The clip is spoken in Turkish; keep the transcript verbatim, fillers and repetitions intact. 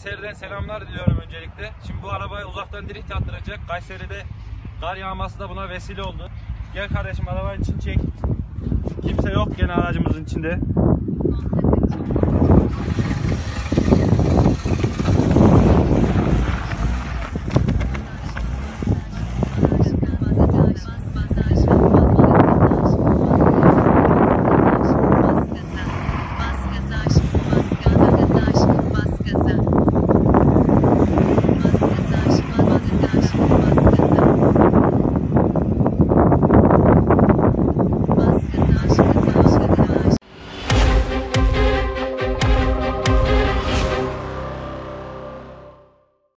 Kayseri'den selamlar diliyorum öncelikle. Şimdi bu arabayı uzaktan drift attıracak. Kayseri'de kar yağması da buna vesile oldu. Gel kardeşim arabanın için çek. Kimse yok gene aracımızın içinde.